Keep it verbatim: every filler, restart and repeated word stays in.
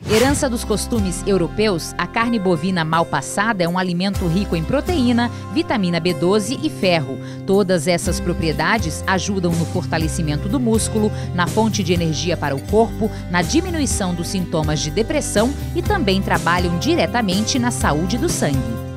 Herança dos costumes europeus, a carne bovina mal passada é um alimento rico em proteína, vitamina B doze e ferro. Todas essas propriedades ajudam no fortalecimento do músculo, na fonte de energia para o corpo, na diminuição dos sintomas de depressão e também trabalham diretamente na saúde do sangue.